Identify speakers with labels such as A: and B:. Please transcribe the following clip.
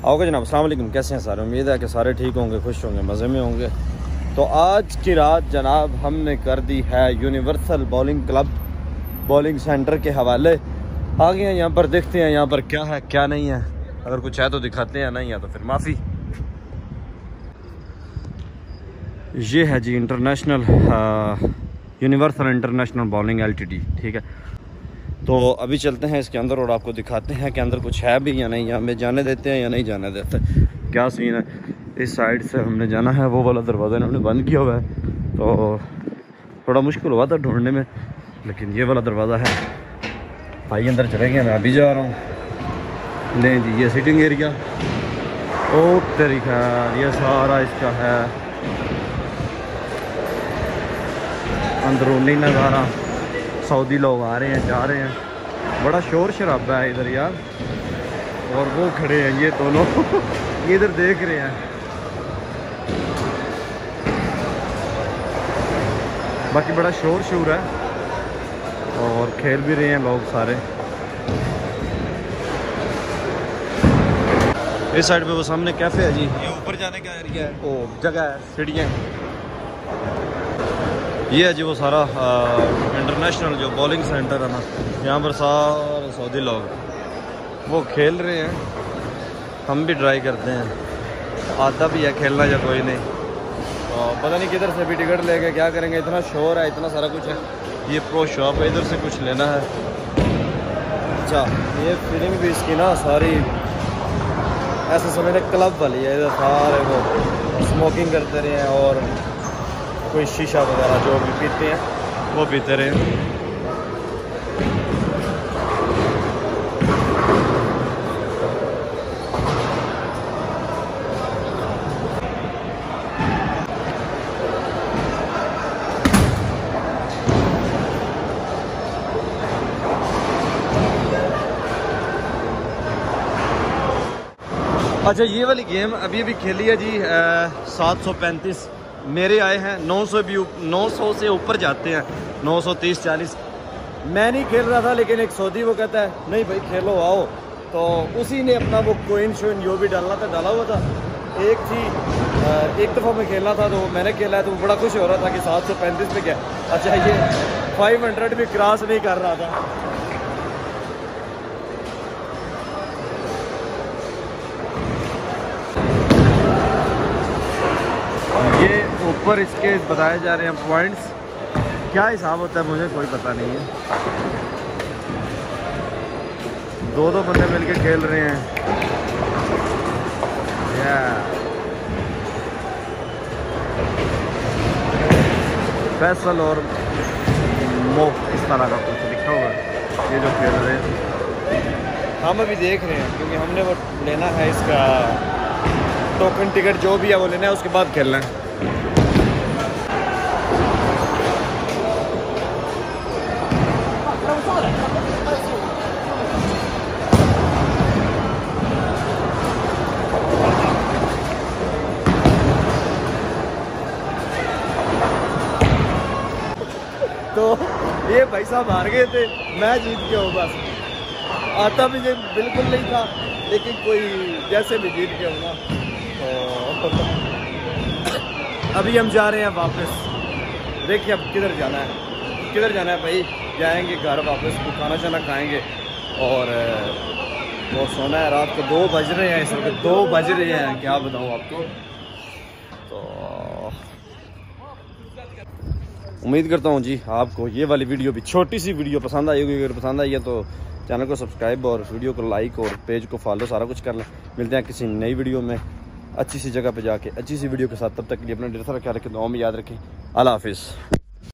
A: आओगे जनाब, अस्सलाम वालेकुम। कैसे हैं सारे? उम्मीद है कि सारे ठीक होंगे, खुश होंगे, मज़े में होंगे। तो आज की रात जनाब हमने कर दी है universal bowling club bowling center के हवाले। आ गए हैं यहाँ पर, देखते हैं यहाँ पर क्या है क्या नहीं है। अगर कुछ है तो दिखाते हैं, नहीं है तो फिर माफ़ी। ये है जी international universal international bowling LTD, ठीक है। तो अभी चलते हैं इसके अंदर और आपको दिखाते हैं कि अंदर कुछ है भी या नहीं, या हमें जाने देते हैं या नहीं जाने देते, क्या सीन है। इस साइड से हमने जाना है, वो वाला दरवाज़ा इन्होंने बंद किया हुआ है तो थोड़ा मुश्किल हुआ था ढूंढने में, लेकिन ये वाला दरवाज़ा है। भाई अंदर चले गए, मैं अभी जा रहा हूँ। नहीं जी, ये सिटिंग एरिया, ओ तेरी खैर, ये सारा इसका है अंदरूनी नज़ारा। सऊदी लोग आ रहे हैं, जा रहे हैं, बड़ा शोर शराबा है इधर यार। और वो खड़े हैं ये दोनों ये इधर देख रहे हैं। बाकी बड़ा शोर शोर है और खेल भी रहे हैं लोग सारे। इस साइड पे वो सामने कैफे है जी, ये ऊपर जाने का एरिया है, वो जगह है, सीढ़ियाँ। ये है जी वो सारा इंटरनेशनल जो बॉलिंग सेंटर है ना, यहाँ पर सारे सऊदी लोग वो खेल रहे हैं। हम भी ट्राई करते हैं, आता भी है खेलना या कोई नहीं। तो पता नहीं किधर से भी टिकट लेके क्या करेंगे, इतना शोर है, इतना सारा कुछ है। ये प्रो शॉप है, इधर से कुछ लेना है। अच्छा, ये फीलिंग भी इसकी ना सारी ऐसे समझ क्लब वाली है। इधर सारे वो स्मोकिंग करते रहे हैं और कोई शीशा वगैरह जो भी पीते हैं वो पीते रहे। अच्छा, ये वाली गेम अभी अभी खेली है जी 735। मेरे आए हैं 900 से ऊपर जाते हैं, 930-40। मैं नहीं खेल रहा था, लेकिन एक सऊदी वो कहता है नहीं भाई खेलो आओ, तो उसी ने अपना वो कोइन शोइन जो भी डालना था डाला हुआ था। एक दफ़ा मैं खेलना था तो मैंने खेला है, तो वो बड़ा खुश हो रहा था कि 735 पे क्या। अच्छा, ये 500 भी क्रॉस नहीं कर रहा था। ये ऊपर इसके बताए जा रहे हैं पॉइंट्स, क्या हिसाब होता है मुझे कोई पता नहीं है। दो बंदे मिलके खेल रहे हैं। फैसल और मो इस तरह का कुछ लिखा हुआ है, ये जो खेल रहे हैं। हम अभी देख रहे हैं क्योंकि हमने वो लेना है, इसका टोकन टिकट जो भी है वो लेना है, उसके बाद खेलना है। तो ये भाई साहब हार गए थे, मैं जीत गया हूँ। बस आता भी बिल्कुल नहीं था, लेकिन कोई जैसे भी जीत गया हूँ ना। तो अभी हम जा रहे हैं वापस। देखिए अब किधर जाना है भाई। जाएंगे घर वापस, खाना शाना खाएंगे और वो सोना है। रात को 2 बज रहे हैं, इस वक्त 2 बज रहे हैं, क्या बताऊँ आपको। तो उम्मीद करता हूँ जी आपको ये वाली वीडियो भी, छोटी सी वीडियो पसंद आई होगी। अगर पसंद आई है तो चैनल को सब्सक्राइब और वीडियो को लाइक और पेज को फॉलो सारा कुछ कर लें। मिलते हैं किसी नई वीडियो में, अच्छी सी जगह पे जाके अच्छी सी वीडियो के साथ। तब तक के लिए अपना ढेर सारा ख्याल रखें, दुआ में याद रखें। अल्लाह हाफिज़।